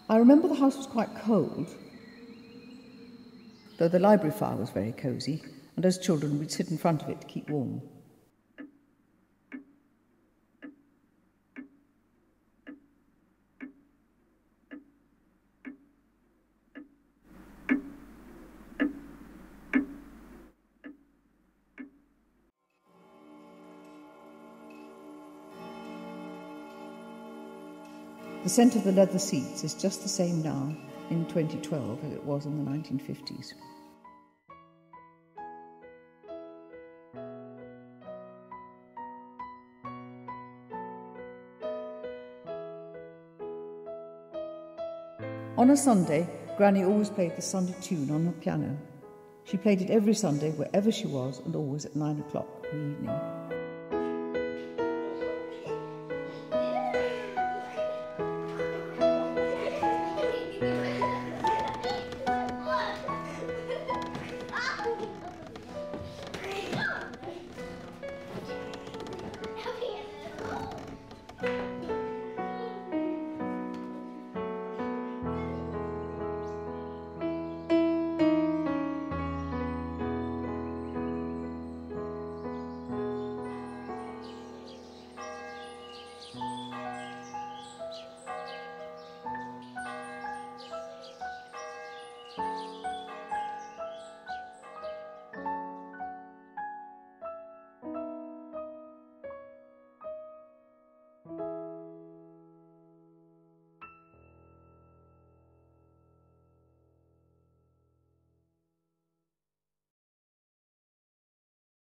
I remember the house was quite cold, though the library fire was very cosy, and as children we'd sit in front of it to keep warm. The scent of the leather seats is just the same now, in 2012, as it was in the 1950s. On a Sunday, Granny always played the Sunday tune on the piano. She played it every Sunday, wherever she was, and always at 9 o'clock in the evening.